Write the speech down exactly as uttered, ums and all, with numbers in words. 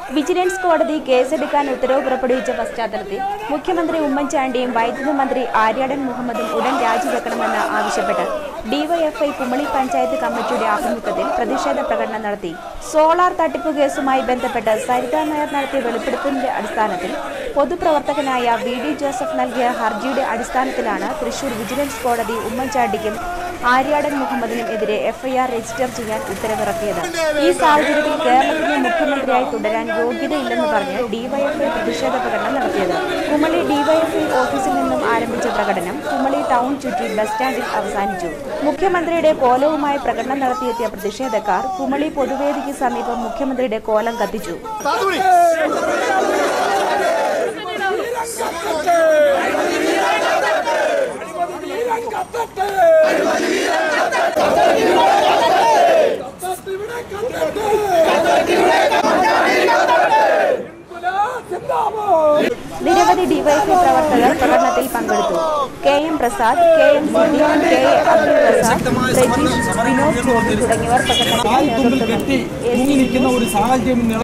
Vigilance കോടതി കേസെടുക്കാൻ ഉത്തരവ് പുറപ്പെടുവിച്ച പശ്ചാത്തലത്തിൽ മുഖ്യമന്ത്രി ഉമ്മൻചാണ്ടിയും വൈദ്യുതി മന്ത്രി ആര്യാടൻ മുഹമ്മദും ഉടൻ രാജിവെക്കണമെന്ന് ആവശ്യപ്പെട്ട് ഡിവൈഎഫ്ഐ കുമളി പഞ്ചായത്ത് കമ്മിറ്റിയുടെ ആഭിമുഖ്യത്തിൽ പ്രതിഷേധ പ്രകടനം നടത്തി. സോളാർ തട്ടിപ്പ് കേസുമായി ബന്ധപ്പെട്ട് സരിത നായർ നടത്തിയ വെളിപ്പെടുത്തലിന്റെ അടിസ്ഥാനത്തിൽ പൊതുപ്രവർത്തകനായ വി ഡി ജോസഫ് നൽകിയ ഹർജിയുടെ അടിസ്ഥാനത്തിലാണ് തൃശൂർ വിജിലൻസ് കോടതി ഉമ്മൻചാണ്ടിക്കും ആര്യാടൻ മുഹമ്മദിനും എതിരെ എഫ്ഐആർ രജിസ്റ്റർ ചെയ്യാൻ ഉത്തരവിറക്കിയത്. ഈ സാഹചര്യത്തിൽ കേരളത്തിലെ മുഖ്യമന്ത്രിയായി തുടരാൻ യോഗ്യതയില്ലെന്ന് പറഞ്ഞ് ഡിവൈഎഫ്ഐ പ്രതിഷേധ പ്രകടനം നടത്തിയത്. കുമളി ഡിവൈഎഫ്ഐ ഓഫീസിൽ നിന്നും ആരംഭിച്ച പ്രകടനം കുമളി ടൗൺ ചുറ്റി ബസ് സ്റ്റാൻഡിൽ അവസാനിച്ചു. മുഖ്യമന്ത്രിയുടെ കോലവുമായി പ്രകടനം നടത്തിയെത്തിയ പ്രതിഷേധക്കാർ കുമളി പൊതുവേദിക്ക് സമീപം മുഖ്യമന്ത്രിയുടെ കോലം കത്തിച്ചു. നിരവധി ഡിവൈഎഫ്ഐ പ്രവർത്തകർ പ്രകടനത്തിൽ പങ്കെടുത്തു. K M Prasad, K M Siddique, K A Abdul Prasad, Prajeesh, Vinod ചോദ്യം തുടങ്ങിയവർ പ്രകടനത്തിന് നേതൃത്വം നൽകി.